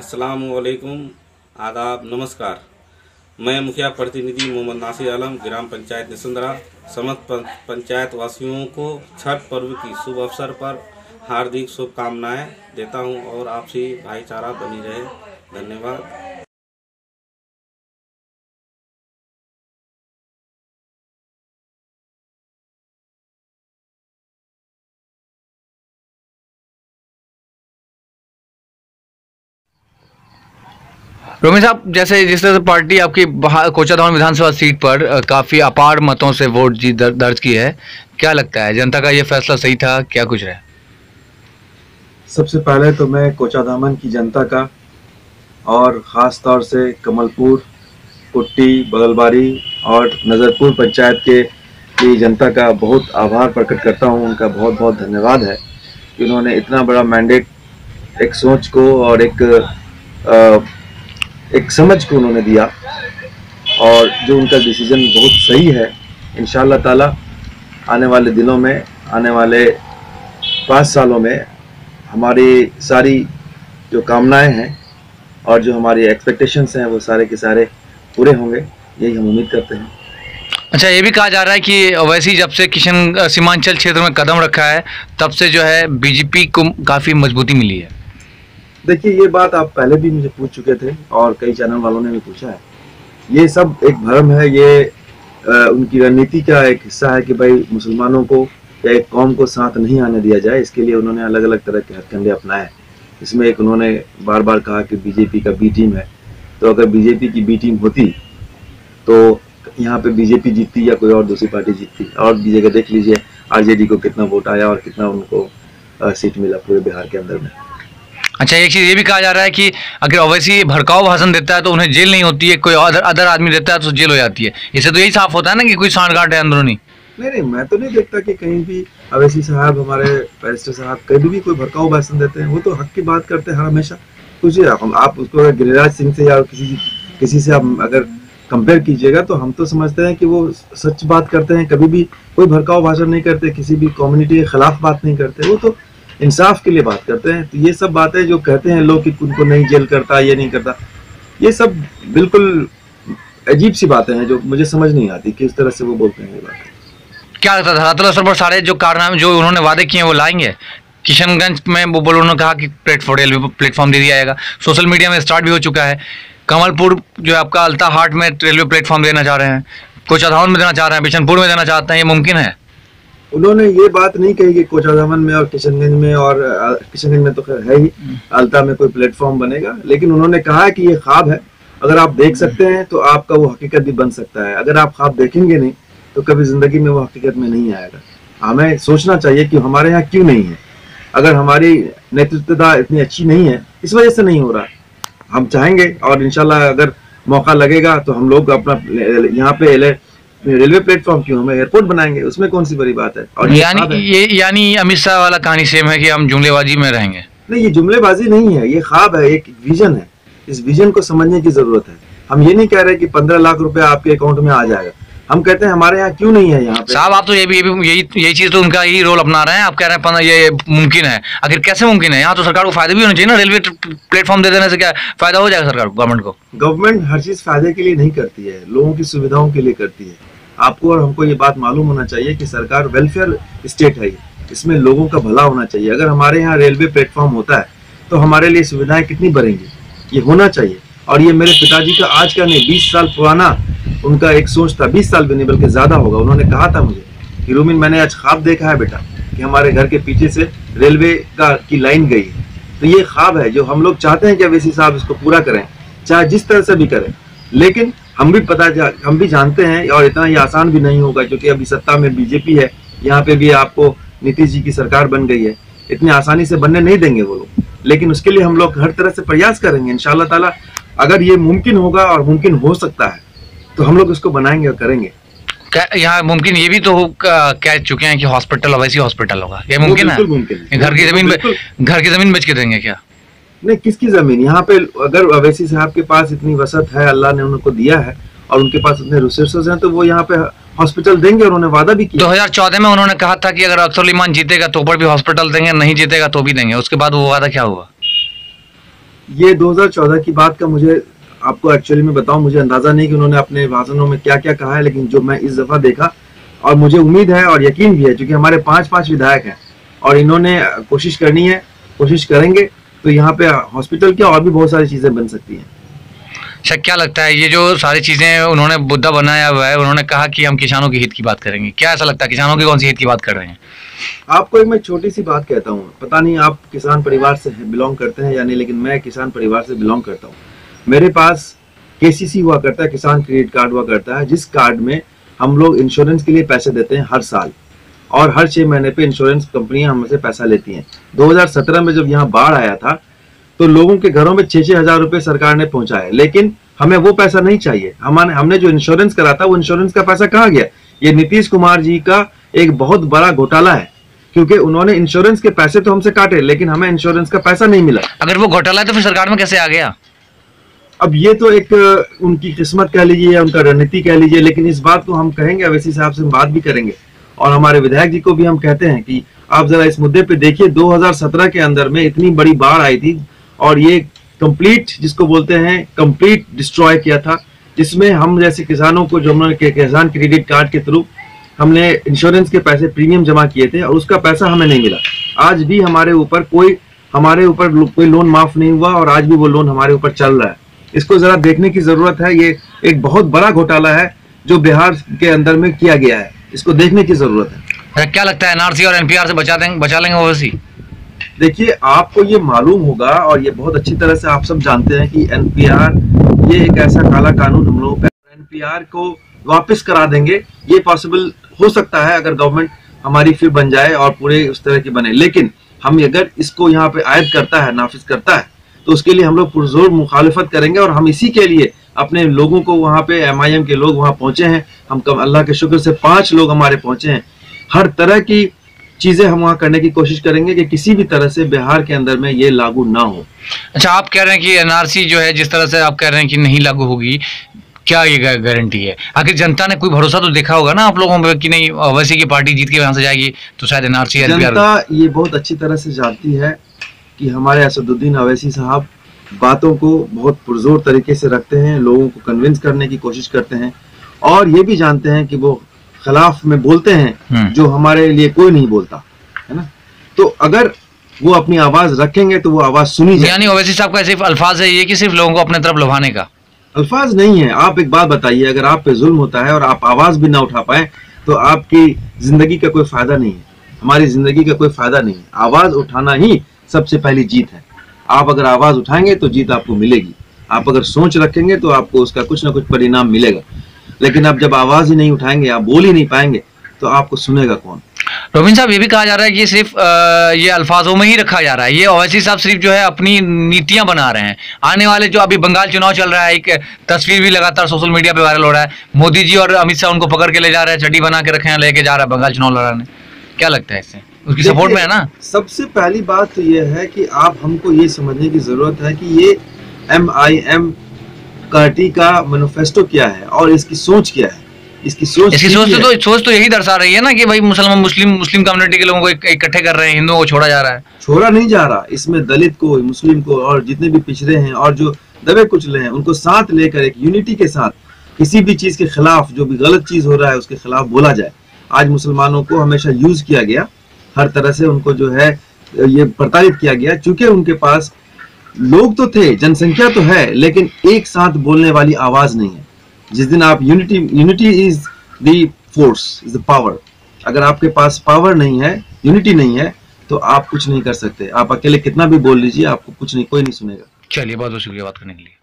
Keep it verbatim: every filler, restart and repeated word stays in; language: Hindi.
अस्सलामुअलैकुम, आदाब, नमस्कार। मैं मुखिया प्रतिनिधि मोहम्मद नासिर आलम, ग्राम पंचायत निसंदरा, समस्त पंचायत वासियों को छठ पर्व की शुभ अवसर पर हार्दिक शुभकामनाएं देता हूं और आपसी भाईचारा बनी रहे। धन्यवाद। रोमिन साहब, जैसे जिस तरह से पार्टी आपकी कोचाधाम विधानसभा सीट पर काफी अपार मतों से वोट जीत दर, दर्ज की है, क्या लगता है जनता का ये फैसला सही था, क्या कुछ रहा? सबसे पहले तो मैं कोचाधामन की जनता का और ख़ास तौर से कमलपुर, कुट्टी, बगलबारी और नज़रपुर पंचायत के लिए जनता का बहुत आभार प्रकट करता हूं। उनका बहुत बहुत धन्यवाद है कि उन्होंने इतना बड़ा मैंडेट, एक सोच को और एक आ, एक समझ को उन्होंने दिया और जो उनका डिसीजन बहुत सही है। इंशाअल्लाह ताला आने वाले दिनों में, आने वाले पाँच सालों में हमारी सारी जो कामनाएं हैं और जो हमारी एक्सपेक्टेशंस हैं वो सारे के सारे पूरे होंगे, यही हम उम्मीद करते हैं। अच्छा, ये भी कहा जा रहा है कि वैसे जब से किशन सीमांचल क्षेत्र में कदम रखा है तब से जो है बीजेपी को काफ़ी मजबूती मिली है। देखिए, ये बात आप पहले भी मुझे पूछ चुके थे और कई चैनल वालों ने भी पूछा है। ये सब एक भ्रम है, ये आ, उनकी रणनीति का एक हिस्सा है कि भाई मुसलमानों को या एक कौम को साथ नहीं आने दिया जाए। इसके लिए उन्होंने अलग अलग तरह के हथकंडे अपनाए। इसमें एक उन्होंने बार बार कहा कि बीजेपी का बी टीम है, तो अगर बीजेपी की बी टीम होती तो यहाँ पे बीजेपी जीतती या कोई और दूसरी पार्टी जीतती। और भी जगह देख लीजिए आरजेडी को कितना वोट आया और कितना उनको आ, सीट मिला पूरे बिहार के अंदर में। अच्छा, एक चीज़ ये भी कहा जा रहा है कि अगर ओवैसी भड़काऊ भाषण देता है तो उन्हें जेल नहीं होती है, कोई अदर अदर आदमी देता है तो जेल हो जाती है। इससे तो यही साफ होता है ना कि कोई सांठगांठ है अंदरूनी। नहीं नहीं, मैं तो नहीं देखता कि कहीं भी ओवैसी साहब, हमारे बैरिस्टर साहब कभी भी कोई भड़काऊ भाषण देते हैं। वो तो हक की बात करते हैं हमेशा। कुछ आप उसको अगर गिरिराज सिंह से या किसी किसी से आप अगर कंपेयर कीजिएगा तो हम तो समझते हैं कि वो सच बात करते हैं, कभी भी कोई भड़काऊ भाषण नहीं करते, किसी भी कम्युनिटी के खिलाफ बात नहीं करते। वो तो इंसाफ के लिए बात करते हैं। तो ये सब बातें जो कहते हैं लोग कि उनको नहीं जेल करता, ये नहीं करता, ये सब बिल्कुल अजीब सी बातें हैं जो मुझे समझ नहीं आती किस तरह से वो बोलते हैं ये बात। क्या लगता था धरातल पर सारे जो कारनामे जो उन्होंने वादे किए वो लाएंगे? किशनगंज में वो बोलो, उन्होंने कहा कि प्लेटफॉर्म रेलवे प्लेटफॉर्म दे दिया जाएगा। सोशल मीडिया में स्टार्ट भी हो चुका है। कमलपुर जो है आपका अल्ता हाट में रेलवे प्लेटफॉर्म देना चाह रहे हैं, कोचाधामन में देना चाह रहे हैं, बिशनपुर में देना चाहते हैं। ये मुमकिन है? उन्होंने ये बात नहीं कही कि कोचाधामन में और किशनगंज में, और किशनगंज में तो खैर है ही, अल्ता में कोई प्लेटफॉर्म बनेगा। लेकिन उन्होंने कहा कि ये ख्वाब है, अगर आप देख सकते हैं तो आपका वो हकीकत भी बन सकता है। अगर आप ख्वाब देखेंगे नहीं तो कभी जिंदगी में वो हकीकत में नहीं आएगा। हमें सोचना चाहिए कि हमारे यहाँ क्यों नहीं है। अगर हमारी नेतृत्वता इतनी अच्छी नहीं है, इस वजह से नहीं हो रहा। हम चाहेंगे और इंशाल्लाह अगर मौका लगेगा तो हम लोग अपना यहाँ पे रेलवे प्लेटफॉर्म क्यों, हमें एयरपोर्ट बनाएंगे, उसमें कौन सी बड़ी बात है। और यानी ये यानी अमित शाह वाला कहानी सेम है कि हम जुमलेबाजी में रहेंगे? नहीं, ये जुमलेबाजी नहीं है, ये ख्वाब है, एक विजन है। इस विजन को समझने की जरूरत है। हम ये नहीं कह रहे कि पंद्रह लाख रुपए आपके अकाउंट में आ जाएगा। हम कहते हैं हमारे यहाँ क्यों नहीं है यहाँ पे। साहब, आप तो ये भी यही यही चीज तो उनका यही रोल अपना रहे हैं। आप कह रहे हैं ये मुमकिन है, आखिर कैसे मुमकिन है? यहाँ तो सरकार को फायदा भी होना चाहिए ना। रेलवे प्लेटफॉर्म दे देने से क्या फायदा हो जाएगा सरकार को, गवर्नमेंट को? गवर्नमेंट हर चीज फायदे के लिए नहीं करती है, लोगों की सुविधाओं के लिए करती है। आपको और हमको ये बात मालूम होना चाहिए कि सरकार वेलफेयर स्टेट है, इसमें लोगों का भला होना चाहिए। अगर हमारे यहाँ रेलवे प्लेटफॉर्म होता है तो हमारे लिए सुविधाएं कितनी बढ़ेंगी, ये होना चाहिए। और ये मेरे पिताजी का आज का नहीं, बीस साल पुराना उनका एक सोच था। बीस साल भी नहीं बल्कि ज्यादा होगा। उन्होंने कहा था मुझे कि रोमिन, मैंने आज ख्वाब देखा है बेटा कि हमारे घर के पीछे से रेलवे का की लाइन गई। तो ये ख्वाब है जो हम लोग चाहते हैं कि ओवैसी साहब इसको पूरा करें, चाहे जिस तरह से भी करें। लेकिन हम भी पता हम भी जानते हैं और इतना ही आसान भी नहीं होगा, क्योंकि अभी सत्ता में बीजेपी है। यहाँ पे भी आपको नीतीश जी की सरकार बन गई है, इतनी आसानी से बनने नहीं देंगे वो लोग। लेकिन उसके लिए हम लोग हर तरह से प्रयास करेंगे इंशाअल्लाह ताला। अगर ये मुमकिन होगा और मुमकिन हो सकता है तो हम लोग उसको बनाएंगे और करेंगे। यहाँ मुमकिन ये भी तो कह चुके हैं कि हॉस्पिटल ओवैसी हॉस्पिटल होगा, ये मुमकिन है? मुमकिन है। घर की जमीन घर की जमीन बेच के देंगे क्या? नहीं, किसकी जमीन? यहाँ पे अगर ओवैसी साहब के पास इतनी वसत है, अल्लाह ने उनको दिया है और उनके पास इतने रिसोर्सेज हैं, तो वो यहाँ पे हॉस्पिटल देंगे। उन्होंने वादा भी किया। दो हज़ार चौदह में उन्होंने कहा था कि अगर अख्तर उल ईमान जीतेगा तो पर भी हॉस्पिटल देंगे, नहीं जीतेगा तो भी देंगे। उसके बाद वो वादा क्या हुआ? ये दो हज़ार चौदह की बात का मुझे आपको एक्चुअली में बताऊं, मुझे अंदाजा नहीं कि उन्होंने अपने भाषणों में क्या क्या कहा है, लेकिन जो मैं इस दफा देखा और मुझे उम्मीद है और यकीन भी है, क्योंकि हमारे पांच पांच विधायक हैं और इन्होंने कोशिश करनी है, कोशिश करेंगे तो यहाँ पे हॉस्पिटल की और भी बहुत सारी चीजें बन सकती हैं। अच्छा, क्या लगता है ये जो सारी चीजें उन्होंने मुद्दा बनाया हुआ है, उन्होंने कहा कि हम किसानों के हित की बात करेंगे, क्या ऐसा लगता है किसानों के कौन सी हित की बात कर रहे हैं? आपको एक मैं छोटी सी बात कहता हूँ, पता नहीं आप किसान परिवार से बिलोंग करते हैं या नहीं, लेकिन मैं किसान परिवार से बिलोंग करता हूँ। मेरे पास केसीसी हुआ करता है, किसान क्रेडिट कार्ड हुआ करता है, जिस कार्ड में हम लोग इंश्योरेंस के लिए पैसे देते हैं हर साल, और हर छह महीने पे इंश्योरेंस कंपनियां हमसे पैसा लेती हैं। दो हज़ार सत्रह में जब यहाँ बाढ़ आया था तो लोगों के घरों में छह छह हजार रुपए सरकार ने पहुंचाए, लेकिन हमें वो पैसा नहीं चाहिए। हमारे हमने जो इंश्योरेंस करा था वो इंश्योरेंस का पैसा कहाँ गया? ये नीतीश कुमार जी का एक बहुत बड़ा घोटाला है, क्योंकि उन्होंने इंश्योरेंस के पैसे तो हमसे काटे, लेकिन हमें इंश्योरेंस का पैसा नहीं मिला। अगर वो घोटाला है तो फिर सरकार में कैसे आ गया? अब ये तो एक उनकी किस्मत कह लीजिए या उनका रणनीति कह लीजिए, लेकिन इस बात को हम कहेंगे, अवैसी साहब से हम बात भी करेंगे और हमारे विधायक जी को भी हम कहते हैं कि आप जरा इस मुद्दे पे देखिए। दो हज़ार सत्रह के अंदर में इतनी बड़ी बाढ़ आई थी और ये कंप्लीट, जिसको बोलते हैं कंप्लीट डिस्ट्रॉय किया था, जिसमें हम जैसे किसानों को, जो हमने किसान क्रेडिट कार्ड के थ्रू हमने इंश्योरेंस के पैसे प्रीमियम जमा किए थे और उसका पैसा हमें नहीं मिला। आज भी हमारे ऊपर कोई हमारे ऊपर कोई लोन माफ नहीं हुआ और आज भी वो लोन हमारे ऊपर चल रहा है। इसको जरा देखने की जरूरत है। ये एक बहुत बड़ा घोटाला है जो बिहार के अंदर में किया गया है, इसको देखने की जरूरत है। क्या लगता है एनआरसी और एनपीआर से बचा देंगे बचा लेंगे ओवैसी? देखिए, आपको ये मालूम होगा और ये बहुत अच्छी तरह से आप सब जानते हैं कि एनपीआर ये एक ऐसा काला कानून हम लोगों पर, एनपीआर को वापस करा देंगे ये पॉसिबल हो सकता है अगर गवर्नमेंट हमारी फिर बन जाए और पूरे उस तरह की बने। लेकिन हम अगर इसको यहाँ पे आयद करता है, नाफिज करता है, तो उसके लिए हम लोग पुरजोर मुखालिफत करेंगे और हम इसी के लिए अपने लोगों को वहाँ पे एमआईएम के लोग वहाँ पहुंचे हैं। हम कम अल्लाह के शुक्र से पांच लोग हमारे पहुंचे हैं। हर तरह की चीजें हम वहाँ करने की कोशिश करेंगे कि किसी भी तरह से बिहार के अंदर में ये लागू ना हो। अच्छा, आप कह रहे हैं कि एनआरसी जो है, जिस तरह से आप कह रहे हैं कि नहीं लागू होगी, क्या ये गारंटी है? आखिर जनता ने कोई भरोसा तो देखा होगा ना आप लोगों पे कि नहीं ओवैसी की पार्टी जीत के यहाँ से जाएगी तो शायद एनआरसी एनपीआर। जनता ये बहुत अच्छी तरह से जानती है कि हमारे असदुद्दीन अवैसी साहब बातों को बहुत पुरजोर तरीके से रखते हैं, लोगों को कन्विंस करने की कोशिश करते हैं और ये भी जानते हैं कि वो खिलाफ में बोलते हैं जो हमारे लिए कोई नहीं बोलता है ना। तो अगर वो अपनी आवाज रखेंगे तो वो आवाज सुनी जाए। यानी ओवैसी साहब का सिर्फ अल्फाज है ये कि सिर्फ लोगों को अपने तरफ लुभाने का? अल्फाज नहीं है। आप एक बात बताइए, अगर आप पे जुल्म होता है और आप आवाज भी ना उठा पाए तो आपकी जिंदगी का कोई फायदा नहीं है, हमारी जिंदगी का कोई फायदा नहीं है। आवाज उठाना ही सबसे पहली जीत है। आप अगर आवाज उठाएंगे तो जीत आपको मिलेगी, आप अगर सोच रखेंगे तो आपको उसका कुछ ना कुछ परिणाम मिलेगा। लेकिन आप जब आवाज ही नहीं उठाएंगे, आप बोल ही नहीं पाएंगे, तो आपको सुनेगा कौन? रोबिन साहब, ये भी कहा जा रहा है कि सिर्फ आ, ये अल्फाजों में ही रखा जा रहा है, ये ओवैसी साहब सिर्फ जो है अपनी नीतियां बना रहे हैं। आने वाले जो अभी बंगाल चुनाव चल रहा है, एक तस्वीर भी लगातार सोशल मीडिया पे वायरल हो रहा है, मोदी जी और अमित शाह उनको पकड़ के ले जा रहे हैं, चड्डी बना के रखे हैं, लेके जा रहा है बंगाल चुनाव लड़ाने। क्या लगता है इससे? उसकी सपोर्ट में है ना? सबसे पहली बात तो ये है कि आप हमको ये समझने की जरूरत है कि ये एम आई एम पार्टी का मैनिफेस्टो क्या है और इसकी सोच क्या है। इसकी सोच इसकी सोच तो, तो सोच तो यही दर्शा रही है ना कि भाई मुसलमान मुस्लिम मुस्लिम कम्युनिटी के लोगों को इकट्ठे कर रहे हैं, हिंदुओं को छोड़ा जा रहा है। छोड़ा नहीं जा रहा, इसमें दलित को, मुस्लिम को और जितने भी पिछड़े हैं और जो दबे कुचले हैं उनको साथ लेकर एक यूनिटी के साथ किसी भी चीज के खिलाफ, जो भी गलत चीज हो रहा है उसके खिलाफ बोला जाए। आज मुसलमानों को हमेशा यूज किया गया, हर तरह से उनको जो है ये प्रताड़ित किया गया, चूंकि उनके पास लोग तो थे, जनसंख्या तो है, लेकिन एक साथ बोलने वाली आवाज नहीं है। जिस दिन आप unity unity is the force, is the power. अगर आपके पास पावर नहीं है, यूनिटी नहीं है, तो आप कुछ नहीं कर सकते। आप अकेले कितना भी बोल लीजिए, आपको कुछ नहीं, कोई नहीं सुनेगा। चलिए, बहुत बहुत शुक्रिया बात करने के लिए।